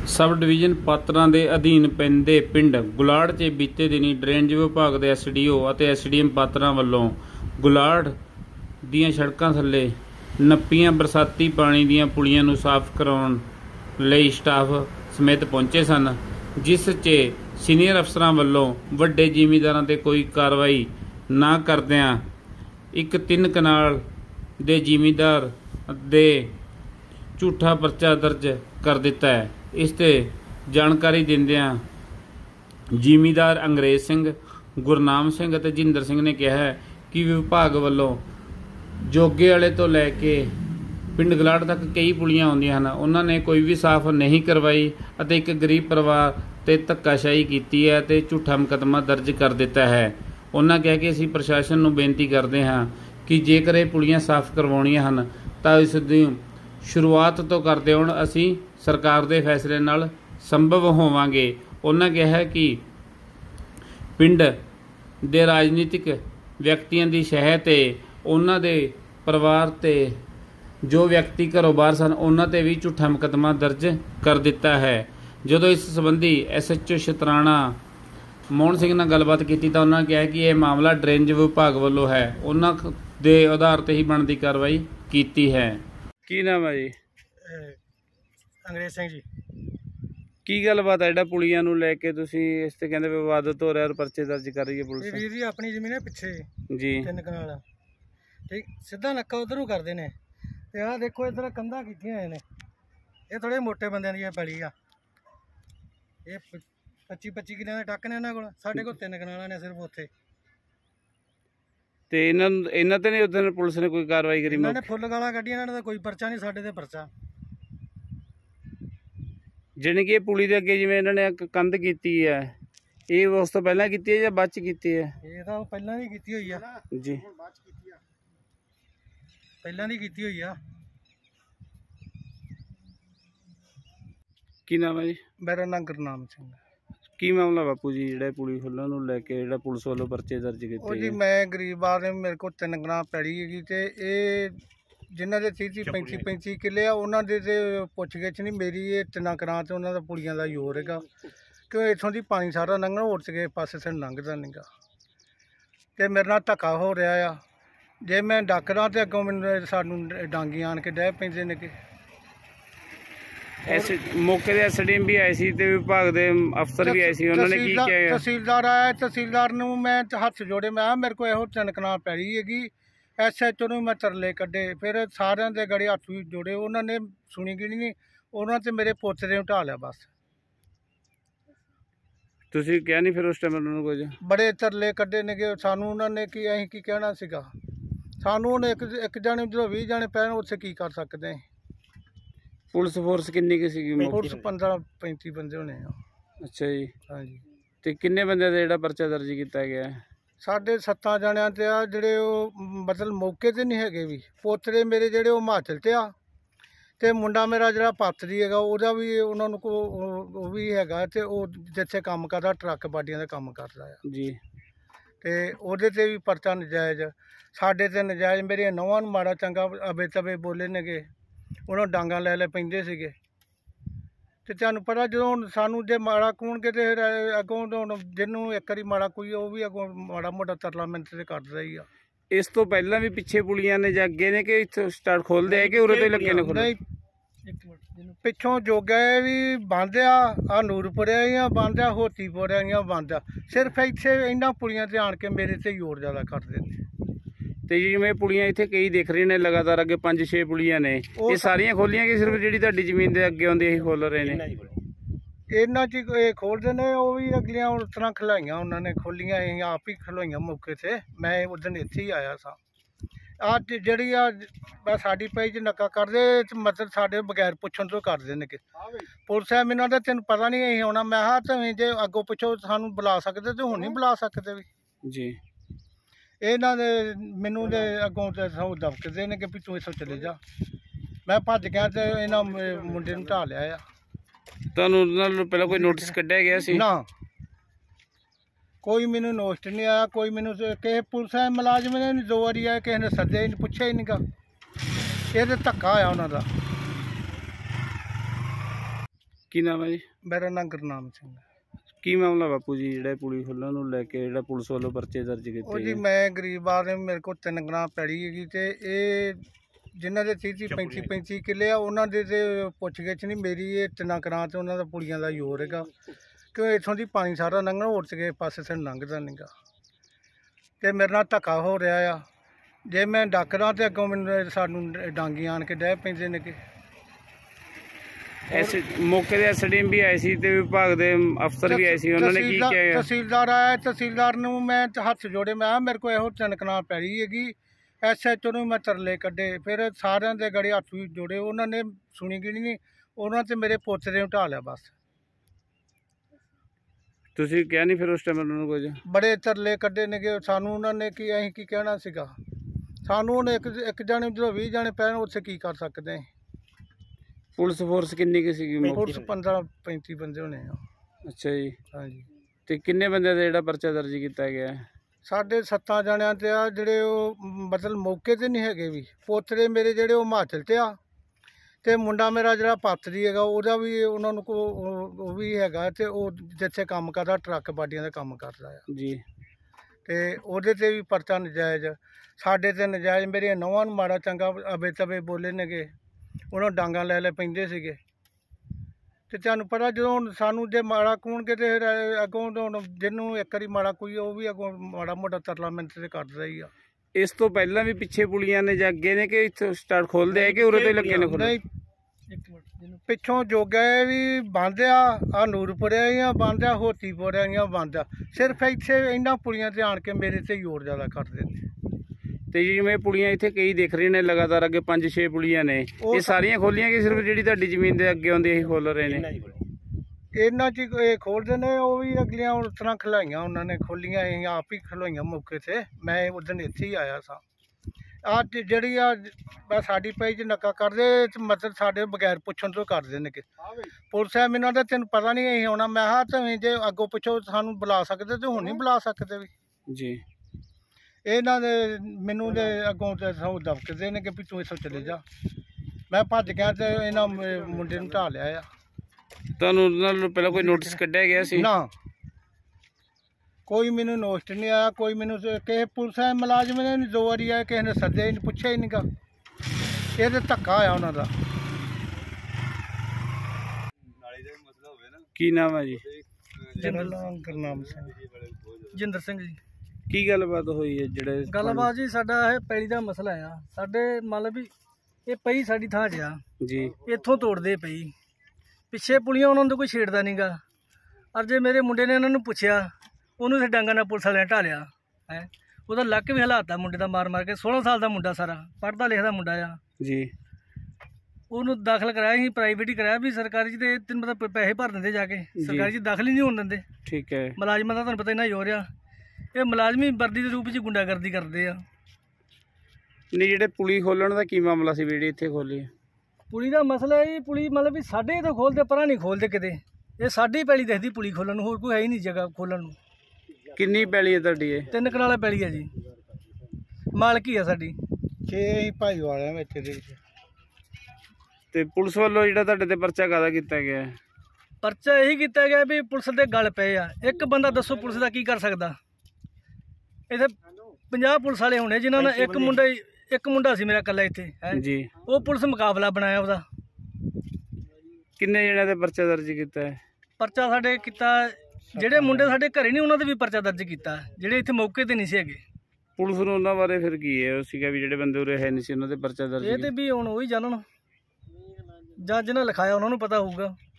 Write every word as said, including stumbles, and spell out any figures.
Sub division पात्रां दे अधीन पैंदे पिंड गुलाड़ च बीते दिनी ड्रेनेज विभाग दे एस डी ओ ਅਤੇ एस डी एम पात्रां ਵੱਲੋਂ ਗੁਲਾੜ ਦੀਆਂ ਸੜਕਾਂ ਥੱਲੇ ਨੱਪੀਆਂ ਬਰਸਾਤੀ ਪਾਣੀ ਦੀਆਂ ਪੁਲੀਆਂ ਨੂੰ ਸਾਫ਼ ਕਰਾਉਣ ਲਈ ਸਟਾਫ ਸਮੇਤ ਪਹੁੰਚੇ ਸਨ, ਜਿਸ 'ਚ ਸੀਨੀਅਰ ਅਫਸਰਾਂ ਵੱਲੋਂ ਵੱਡੇ ਜ਼ਿਮੀਂਦਾਰਾਂ 'ਤੇ ਕੋਈ ਕਾਰਵਾਈ ਨਾ ਕਰਦਿਆਂ ਇੱਕ ਤਿੰਨ ਕਨਾਲ ਦੇ ਜ਼ਿਮੀਂਦਾਰ ਦੇ ਝੂਠਾ ਪਰਚਾ ਦਰਜ ਕਰ ਦਿੱਤਾ ਹੈ। इस ते जानकारी दिंदियां ਜ਼ਿਮੀਂਦਾਰ अंग्रेज सिंह, गुरनाम सिंह ते जिंदर सिंह ने कहा है कि विभाग वालों जोगे वाले तो लैके पिंड गलाड़ तक कई पुलियां आउंदियां हन, उन्होंने कोई भी साफ नहीं करवाई और एक गरीब परिवार ते धक्काशाही की है ते झूठा मुकदमा दर्ज कर दिता है। उन्होंने कहा कि असीं प्रशासन नूं बेनती करते हाँ कि जेकर ये पुलियां साफ करवाउणियां हन तां इस दी शुरुआत तो करते हुण असीं सरकार के फैसले नाल संभव होवांगे। उन्होंने कहा कि पिंड दे राजनीतिक व्यक्तियों की शह ते उन्हां दे परिवार ते जो व्यक्ति घरों बाहर सन उन्हां ते भी झूठा मुकदमा दर्ज कर दिता है। जदों इस संबंधी S H O Shutrana Mohan Singh नाल गलबात की तो उन्होंने कहा कि यह मामला ड्रेनेज विभाग वालों है, उन्होंने दे आधार ते ही बनती कार्रवाई की है। की नाम है जी? अंग्रेज सिंह जी। की गलबात है जो पुलिया नूं लैके तुसीं इस ते कहंदे विवादत हो रहा और परचे दर्ज कर रही है पुलिस? वीर जी अपनी जमीन है पिछे जी तीन कनाल, ठीक सीधा नक्का उधरों करते हैं ते आ देखो इधर कंधा कीतियां होईयां ने, ये थोड़े मोटे बंदियां दी पैली आ, ये पच्ची पच्ची किले के टक ने इन्हां कोल, साडे कोल तीन कनाल ने सिर्फ उत्थे। ते इन्हां इन्हां ते नहीं उधर पुलिस ने कोई कार्रवाई करी? इन्हां ने फुल गालां कड्ढियां, इन्हां दा कोई परचा नहीं, साडे ते परचा। जिहड़ी कि पुली दे अगे जिवें इन्हां ने कंध कीती है, ये उस तो पहलां कीती है या बाद च कीती है? ये तां पहलां दी कीती होई आ जी, पहलां दी कीती होई आ। की नाम है जी? मेरा नाम गुरनाम सिंह। की मामला बापू जी जिहड़ा पुलिस वालों नूं लैके जिहड़ा पुलिस वालों परचे दर्ज कीते? ओ जी मैं गरीब आदमी, मेरे को तीन कनाल पैली हैगी ते ये जिन्हों के तीह तीह पैंती पैंती किले आ उन्होंने तो पुछ गिछ नहीं, मेरी ये तिना कनाल तो उन्होंने पुलियां का जोर है क्यों इतों की पानी सारा लंघना, होर किसी पासे से लंघता नहीं गा तो मेरे नाल धक्का हो रहा आ। जे मैं डकदा तो अगों मैनूं सानूं डांगी आन के डह पैंदे ने कि एस मौके दे एस डी एम भी आए सी ते विभाग दे अफसर भी आए सी, उन्होंने की किया? तहसीलदार आया, तहसीलदार नूं मैं हत्थ जोड़े, मैं मेरे को इहो तीन कनाल पैली हैगी। एस एच ओ नूं मैं तरले कड्ढे, फिर सारिਆਂ ਦੇ गड़े हत्थ भी जोड़े, उन्होंने सुनी गिनी नहीं, उन्होंने तो मेरे पोतरे ढा लिया बस। तुसीं क्या नहीं फिर उस टाइम उन्होंने कुछ? बड़े तरले कड्ढे ने कि सानू उन्होंने की असीं की कहना सीगा, सानू हुण एक एक जाने जो बीस जाने पैण उत्थे की कर सकते हैं। पुलिस फोर्स किन्नी की सीगी? पुलिस पंद्रह पैंती बंदे होने। अच्छा जी, हाँ जी। ते किन्ने बंदे दा जेहड़ा परचा दर्ज किया गया है? साढ़े सत्तां जणियां ते आ जिहड़े मतलब मौके ते नहीं हैगे भी, पोतरे मेरे जिहड़े वो हिमाचल ते आ ते मुंडा मेरा जिहड़ा पातरी हैगा ओहदा भी उन्होंने को वो भी हैगा ते ओह जिथे काम करदा ट्रक बाडियां दा काम करदा है जी, ते ओहदे ते भी परचा नजायज़, साडे ते नजायज़। मेरी नौहां नूं माड़ा चंगा अबे तबे बोले ने कि उन्होंने डांगा लै लै पैंदे सीगे ते तुहानूं पता जो सानू जे माड़ा कौन के अगों जिन्हों एक बारी माड़ा कोई वो भी अगों माड़ा मोटा तरला मिनट से करदा ही आ। इस तो पहला भी पिछे पुलियां ने जां अगे ने कि इत्थे स्टार्ट खोलदे है कि उरे तो लगे ने खोल? पिछों जोगा भी बंद आ, आ नूरपुरिया बंद आ, होतीपुरिया बंद आ, सिर्फ इत्थे इन्हां पुलियां ते आण के मेरे ते जोर ज़्यादा करदे ने। ते जिवें पुलियां इत्थे कई दिख रही ने लगातार अगे पांच छे पुलियां ने, ये सारियां खोलियां कि सिर्फ जिहड़ी तुहाडी जमीन दे अगे आउंदी है खोल रहे ने? इन्हां च खोलदे ने, वो भी अगलियां उस तरह खलाइयां उन्होंने खोलियां, आप ही खलोइयां मौके से। मैं उस दिन इत्थे ही आया सा। अज जिहड़ी आ साडी पेई च नक्का करदे मतलब साडे बगैर पुछण तो करदे ने कि पुलिस है मैनूं आंदा तैनूं पता नहीं असीं आउणा। मैं हा तुसीं जे अगों पिछों सानूं बुला सकदे ते हुण नहीं बुला सकदे भी जी। इन्हां दे मैनूं दे अगों ते दबकदे ने कि भी तूं इत्थों चले जा। मैं भज गया ते इन्हां मुंडे नूं ढा लिया आ। तुहानूं नाल पहला कोई नोटिस कड्ढिया गया सी? ना कोई मैनू नोटिस नहीं आया, कोई मैनू किसी पुलिस मुलाजम ने दो बारी आया, किसी ने सद्या ही नहीं, पुछया ही नहीं गा, ये तो धक्का आया उन्होंने। ਕੀ ਨਾਮ ਹੈ ਜੀ? ਮੇਰਾ ਨਾਮ ਗੁਰਨਾਮ ਸਿੰਘ ਹੈ। ਕੀ ਮਾਮਲਾ ਬਾਪੂ ਜੀ ਜਿਹੜਾ ਪੁਲੀ ਖੋਲ੍ਹਣ ਨੂੰ ਲੈ ਕੇ ਜਿਹੜਾ ਪੁਲਿਸ ਵੱਲੋਂ ਪਰਚੇ ਦਰਜ ਉਹ ਕੀਤੇ ਜੀ ਗਏ? ਮੈਂ ਗਰੀਬ ਆਦਮੀ, ਮੇਰੇ ਕੋਲ ਤਿੰਨ ਕਨਾਲ ਪੈਲੀ ਹੈਗੀ ਤੇ ਇਹ ਜਿਨ੍ਹਾਂ ਦੇ ਤੀਹ ਤੀਹ ਪੈਂਤੀ ਪੈਂਤੀ ਕਿੱਲੇ ਆ ਉਹਨਾਂ ਦੇ ਤੇ ਪੁੱਛ ਗਿੱਛ ਨਹੀਂ, ਮੇਰੀ ਇਹ ਤਿੰਨਾਂ ਕਨਾਲ ਤੇ ਉਹਨਾਂ ਦਾ ਪੁਲੀਆਂ ਦਾ ਜ਼ੋਰ ਹੈਗਾ ਕਿਉਂ ਇੱਥੋਂ ਦੀ ਪਾਣੀ ਸਾਰਾ ਲੰਘਣਾ, ਹੋਰ ਕਿਸੇ ਪਾਸੇ ਸੇ ਲੰਘਦਾ ਨਹੀਂਗਾ ਤੇ ਮੇਰੇ ਨਾਲ ਧੱਕਾ ਹੋ ਰਿਹਾ ਆ। ਜੇ ਮੈਂ ਡਾਕਰਾਂ ਤੇ ਅੱਗੋਂ ਮੈਨੂੰ ਸਾਨੂੰ ਡਾਂਗੀ ਆਣ ਕੇ ਡਹਿ ਪੈਂਦੇ ਨੇ ਕਿ ਐਸ ਮੌਕੇ ਦੇ ਐਸਡੀਐਮ ਵੀ ਆਏ ਸੀ ਤੇ ਵਿਭਾਗ ਦੇ ਅਫਸਰ ਵੀ ਆਏ ਸੀ, ਉਹਨਾਂ ਨੇ ਕੀ ਤਹਿਸੀਲਦਾਰ- ਕਿਹਾ? ਤਹਿਸੀਲਦਾਰ ਆਇਆ, ਤਹਿਸੀਲਦਾਰ ਨੂੰ ਮੈਂ ਤੇ ਹੱਥ ਜੋੜੇ, ਮੈਂ ਕਿਹਾ ਮੇਰੇ ਕੋਲ ਇਹੋ ਤਿੰਨ ਕਨਾਲ ਪੈਲੀ ਹੈਗੀ। ਐਸਐਚਓ ਨੂੰ ਮੈਂ ਤਰਲੇ ਕੱਢੇ, ਫਿਰ ਸਾਰਿਆਂ ਦੇ ਗੜੇ ਹੱਥ ਵੀ ਜੋੜੇ, ਉਹਨਾਂ ਨੇ ਸੁਣੀ ਗਿਣੀ ਨਹੀਂ, ਉਹਨਾਂ ਤੇ ਮੇਰੇ ਪੋਤੇ ਨੂੰ ਢਾ ਲਿਆ ਬਸ। ਤੁਸੀਂ ਕਿਹਾ ਨਹੀਂ ਫਿਰ ਉਸ ਟਾਈਮ ਉਹਨਾਂ ਨੂੰ ਕੁਝ? ਬੜੇ ਤਰਲੇ ਕੱਢੇ ਨੇਗੇ ਸਾਨੂੰ, ਉਹਨਾਂ ਨੇ ਕੀ ਅਸੀਂ ਕੀ ਕਹਿਣਾ ਸੀਗਾ ਸਾਨੂੰ। ਹੁਣ ਇੱਕ ਇੱਕ ਜਾਣੇ ਜਦੋਂ ਵੀਹ ਜਾਣੇ ਪੈਣ ਉੱਥੇ ਕੀ ਕਰ ਸਕਦੇ? ਪੁਲਿਸ ਫੋਰਸ ਕਿੰਨੀ ਕੁ ਸੀਗੀ ਮੌਕੇ ਪੁਲਿਸ ਤੇ? ਪੰਦਰਾਂ ਪੈਂਤੀ ਬੰਦੇ ਹੋਣੇ ਆ। ਅੱਛਾ ਜੀ। ਹਾਂਜੀ, ਤੇ ਕਿੰਨੇ ਬੰਦਿਆਂ ਦਾ ਜਿਹੜਾ ਪਰਚਾ ਦਰਜ ਕੀਤਾ ਗਿਆ ਹੈ? ਸਾਡੇ ਸੱਤਾਂ ਜਾਣਿਆਂ ਤੇ ਆ ਜਿਹੜੇ ਉਹ ਮਤਲਬ ਮੌਕੇ ਤੇ ਨਹੀਂ ਹੈਗੇ ਵੀ। ਪੋਤਰੇ ਮੇਰੇ ਜਿਹੜੇ ਉਹ ਹਿਮਾਚਲ ਤੇ ਆ ਤੇ ਮੁੰਡਾ ਮੇਰਾ ਜਿਹੜਾ ਪਾਤਰੀ ਹੈਗਾ ਉਹਦਾ ਵੀ ਉਹਨਾਂ ਨੂੰ ਕੋ ਉਹ ਵੀ ਹੈਗਾ ਤੇ ਉਹ ਜਿੱਥੇ ਕੰਮ ਕਰਦਾ ਟਰੱਕ ਬਾਡੀਆਂ ਦਾ ਕੰਮ ਕਰਦਾ ਆ ਜੀ। ਤੇ ਉਹਦੇ ਤੇ ਵੀ ਪਰਚਾ ਨਜਾਇਜ਼, ਸਾਡੇ ਤੇ ਨਜਾਇਜ਼। ਮੇਰੀਆਂ ਨੌਵਾਂ ਨੂੰ ਮਾੜਾ ਚੰਗਾ ਅਬੇ ਤਬੇ ਬੋਲੇ ਨੇਗੇ, ਉਹਨਾਂ ਨੂੰ ਡਾਂਗਾਂ ਲੈ ਲੈ ਪੈਂਦੇ ਸੀਗੇ। ਤੇ ਤੁਹਾਨੂੰ ਪਤਾ ਜਦੋਂ ਹੁਣ ਸਾਨੂੰ ਜੇ ਮਾੜਾ ਕੂਣਗੇ ਤੇ ਫਿਰ ਅੱਗੋਂ ਹੁਣ ਜਿਹਨੂੰ ਇੱਕ ਵਾਰੀ ਮਾੜਾ ਕੋਈ ਉਹ ਵੀ ਅੱਗੋਂ ਮਾੜਾ ਮੋਟਾ ਤਰਲਾ ਮਿੰਟ ਤੇ ਕਰਦਾ ਹੀ ਆ। ਇਸ ਤੋਂ ਪਹਿਲਾਂ ਵੀ ਪਿੱਛੇ ਪੁਲੀਆਂ ਨੇ ਜਾਂ ਅੱਗੇ ਨੇ ਕਿ ਇੱਥੇ ਸਟਾਰਟ ਖੋਲਦੇ ਆ ਕਿ ਉਰੇ ਤੋਂ ਹੀ ਲੱਗੇ ਨੇ ਖੋਲ੍ਹਣ? ਨਹੀਂ, ਪਿੱਛੋਂ ਜੋਗਾ ਵੀ ਬੰਦ ਆ, ਆ ਨੂਰਪੁਰਿਆ ਹੀ ਆ ਬੰਦ ਆ, ਹੋਤੀਪੁਰਿਆ ਹੀ ਆ ਬੰਦ ਆ। ਸਿਰਫ ਇੱਥੇ ਇਹਨਾਂ ਪੁਲੀਆਂ ਤੇ ਆਣ ਕੇ ਮੇਰੇ ਤੇ ਜ਼ੋਰ ਜ਼ਿਆਦਾ ਕਰਦੇ ਨੇ। ਤੇ ਜਿਵੇਂ ਪੁਲੀਆਂ ਇੱਥੇ ਕਈ ਦਿਖ ਰਹੀਆਂ ਨੇ ਲਗਾਤਾਰ, ਅੱਗੇ ਪੰਜ ਛੇ ਪੁਲੀਆਂ ਨੇ, ਇਹ ਸਾਰੀਆਂ ਖੋਲੀਆਂ ਕਿ ਸਿਰਫ ਜਿਹੜੀ ਤੁਹਾਡੀ ਜ਼ਮੀਨ ਦੇ ਅੱਗੇ ਆਉਂਦੀ ਇਹੀ ਖੋਲ ਰਹੇ ਨੇ? ਇਹਨਾਂ 'ਚ ਇਹ ਖੋਲ੍ਹਦੇ ਨੇ, ਉਹ ਵੀ ਅਗਲੀਆਂ ਉਸ ਤਰ੍ਹਾਂ ਖਲਾਈਆਂ ਉਹਨਾਂ ਨੇ ਖੋਲੀਆਂ, ਅਸੀਂ ਆਪ ਹੀ ਖਲੋਈਆਂ ਮੌਕੇ 'ਤੇ। ਮੈਂ ਉਸ ਦਿਨ ਇੱਥੇ ਹੀ ਆਇਆ ਸਾਂ। ਆਹ ਜਿਹੜੀ ਆ ਬਸ ਸਾਡੀ ਪਈ 'ਚ ਨੱਕਾ ਕਰਦੇ ਤੇ ਮਤਲਬ ਸਾਡੇ ਬਗੈਰ ਪੁੱਛਣ ਤੋਂ ਕਰਦੇ ਨੇ ਕਿ ਪੁਲਿਸ ਹੈ ਮੈਨੂੰ ਤਾਂ ਤੈਨੂੰ ਪਤਾ ਨਹੀਂ ਅਸੀਂ ਆਉਣਾ। ਮੈਂ ਕਿਹਾ ਤੁਸੀਂ ਜੇ ਅੱਗੋਂ ਪਿੱਛੋਂ ਸਾਨੂੰ ਬੁਲਾ ਸਕਦੇ ਤੇ ਹੁਣ ਨਹੀਂ ਬੁਲਾ ਸਕਦੇ ਵੀ ਜੀ। ਇਹਨਾਂ ਦੇ ਮੈਨੂੰ ਦੇ ਅੱਗੋਂ ਤੇ ਸਭ ਦਬਕਦੇ ਨੇ ਕਿ ਵੀ ਤੂੰ ਇੱਥੋਂ ਚਲੇ ਜਾ। ਮੈਂ ਭੱਜ ਗਿਆ ਤੇ ਇਹਨਾਂ ਮੁ- ਮੁੰਡੇ ਨੂੰ ਢਾ ਲਿਆ ਆ। ਤੁਹਾਨੂੰ ਉਹਨਾਂ ਨਾਲ ਪਹਿਲਾਂ ਕੋਈ ਨੋਟਿਸ ਕੱਢਿਆ ਗਿਆ ਸੀ? ਨਾ, ਕੋਈ ਮੈਨੂੰ ਨੋਟਿਸ ਨਹੀਂ ਆਇਆ, ਕੋਈ ਮੈਨੂੰ ਤੇ ਕਿਸੇ ਪੁਲਿਸ ਹੈ ਮੁਲਾਜ਼ਮ ਨੇ ਨਹੀਂ ਦੋ ਵਾਰੀ ਆਇਆ, ਕਿਸੇ ਨੇ ਸੱਦਿਆ ਹੀ ਨਹੀਂ, ਪੁੱਛਿਆ ਹੀ ਨਹੀਂਗਾ। ਇਹ ਤੇ ਧੱਕਾ ਆ ਉਹਨਾਂ ਦਾ। ਕੀ ਨਾਮ ਹੈ ਜੀ? ਗੁਰਨਾਮ ਸਿੰਘ। ਜਿੰਦਰ ਸਿੰਘ ਜੀ। ਕੀ ਗੱਲਬਾਤ ਹੋਈ ਹੈ ਜਿਹੜੇ ਗੱਲਬਾਤ ਜੀ ਸਾਡਾ ਇਹ ਪੈਲੀ ਦਾ ਮਸਲਾ ਆ। ਸਾਡੇ ਮੰਨ ਵੀ ਇਹ ਪਈ ਸਾਡੀ ਥਾਂ 'ਚ ਆ ਜੀ, ਇੱਥੋਂ ਤੋੜਦੇ ਪਈ, ਪਿੱਛੇ ਪੁਲੀਆਂ ਉਹਨਾਂ ਨੂੰ ਕੋਈ ਛੇੜਦਾ ਨਹੀਂਗਾ। ਔਰ ਜੇ ਮੇਰੇ ਮੁੰਡੇ ਨੇ ਇਹਨਾਂ ਨੂੰ ਪੁੱਛਿਆ, ਉਹਨੂੰ ਇੱਥੇ ਡਾਂਗਾ ਨਾਲ ਪੁਲਿਸ ਵਾਲਿਆਂ ਢਾ ਲਿਆ ਹੈ। ਉਹਦਾ ਲੱਕ ਵੀ ਹਲਾਤਾ ਮੁੰਡੇ ਦਾ ਮਾਰ ਮਾਰ ਕੇ। ਸੋਲਾਂ ਸਾਲ ਦਾ ਮੁੰਡਾ, ਸਾਰਾ ਪੜ੍ਹਦਾ ਲਿਖਦਾ ਮੁੰਡਾ ਆ ਜੀ। ਉਹਨੂੰ ਦਾਖਲ ਕਰਾਇਆ ਸੀ, ਪ੍ਰਾਈਵੇਟ ਹੀ ਕਰਾਇਆ ਵੀ ਸਰਕਾਰੀ 'ਚ ਤੇ ਤੈਨੂੰ ਪਤਾ ਪੈਸੇ ਭਰ ਦਿੰਦੇ ਜਾ ਕੇ, ਸਰਕਾਰੀ 'ਚ ਦਾਖਲ ਹੀ ਨਹੀਂ ਹੋਣ ਦਿੰਦੇ। ਠੀਕ ਹੈ। ਮੁਲਾਜ਼ਮਾਂ ਦਾ ਤੁਹਾਨੂੰ ਪਤਾ ਇੰਨਾ ਜ਼ੋਰ ਆ, ਇਹ ਮੁਲਾਜ਼ਮੀ ਵਰਦੀ ਦੇ ਰੂਪ 'ਚ ਗੁੰਡਾਗਰਦੀ ਕਰਦੇ ਆ। ਨਹੀਂ, ਜਿਹੜੇ ਪੁਲੀ ਖੋਲਣ ਦਾ ਕੀ ਮਾਮਲਾ ਸੀ ਜਿਹੜੀ ਇੱਥੇ ਖੋਲੀ? ਪੁਲੀ ਦਾ ਮਸਲਾ ਇਹ ਪੁਲੀ ਮਤਲਬ ਵੀ ਸਾਡੇ ਤਾਂ ਖੋਲਦੇ, ਪਰਾਂ ਨਹੀਂ ਖੋਲਦੇ ਕਿਤੇ। ਇਹ ਸਾਡੀ ਪੈਲੀ ਦਿਖਦੀ ਪੁਲੀ ਖੋਲਣ ਨੂੰ, ਹੋਰ ਕੋਈ ਹੈ ਹੀ ਨਹੀਂ ਜਗ੍ਹਾ ਖੋਲਣ ਨੂੰ। ਕਿੰਨੀ ਪੈਲੀ ਹੈ ਤੁਹਾਡੀ ਇਹ? ਤਿੰਨ ਕਨਾਲਾਂ ਪੈਲੀ ਆ ਜੀ, ਮਾਲਕੀ ਆ ਸਾਡੀ। ਛੇ ਅਸੀਂ ਭਾਈ ਵਾਲਿਆਂ ਵਿੱਚ ਇਹਦੇ ਵਿੱਚ। ਤੇ ਪੁਲਿਸ ਵੱਲੋਂ ਜਿਹੜਾ ਤੁਹਾਡੇ ਤੇ ਪਰਚਾ ਕਾਹਦਾ ਕੀਤਾ ਗਿਆ ਹੈ? ਪਰਚਾ ਇਹੀ ਕੀਤਾ ਗਿਆ ਵੀ ਪੁਲਿਸ ਦੇ ਗਲ ਪਏ ਆ। ਇੱਕ ਬੰਦਾ ਦੱਸੋ ਪੁਲਿਸ ਦਾ ਕੀ ਕਰ ਸਕਦਾ? ਇੱਥੇ ਪੰਜਾਹ ਪੁਲਿਸ ਵਾਲੇ ਹੋਣੇ ਜਿਨ੍ਹਾਂ ਨਾਲ ਇੱਕ ਮੁੰਡਾ ਹੀ ਇੱਕ ਮੁੰਡਾ ਸੀ ਮੇਰਾ ਇਕੱਲਾ ਇੱਥੇ ਹੈ ਜੀ। ਉਹ ਪੁਲਿਸ ਮੁਕਾਬਲਾ ਬਣਾਇਆ ਉਹਦਾ। ਕਿੰਨੇ ਜਣਿਆਂ ਤੇ ਪਰਚਾ ਦਰਜ ਕੀਤਾ ਹੈ? ਪਰਚਾ ਸਾਡੇ ਕੀਤਾ, ਜਿਹੜੇ ਮੁੰਡੇ ਸਾਡੇ ਘਰੇ ਨਹੀਂ ਉਹਨਾਂ ਦੇ ਵੀ ਪਰਚਾ ਦਰਜ ਕੀਤਾ, ਜਿਹੜੇ ਇੱਥੇ ਮੌਕੇ ਤੇ ਨਹੀਂ ਸੀ ਹੈਗੇ। ਪੁਲਿਸ ਨੂੰ ਉਹਨਾਂ ਬਾਰੇ ਫਿਰ ਕੀ ਹੈ? ਉਹ ਸੀਗਾ ਵੀ ਜਿਹੜੇ ਬੰਦੇ ਉਰੇ ਹੈ ਨਹੀਂ ਸੀ ਉਹਨਾਂ ਦੇ ਪਰਚਾ ਦਰਜ ਇਹ ਤੇ ਵੀ ਹੁਣ ਉਹੀ ਜਾਣਨ, ਜੱਜ ਨੇ ਲਿਖਾਇਆ ਉਹਨਾਂ ਨੂੰ ਪਤਾ ਹੋਊਗਾ।